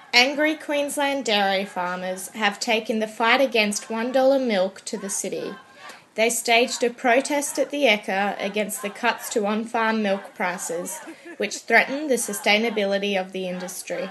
Angry Queensland dairy farmers have taken the fight against $1 milk to the city. They staged a protest at the Ekka against the cuts to on-farm milk prices, which threaten the sustainability of the industry.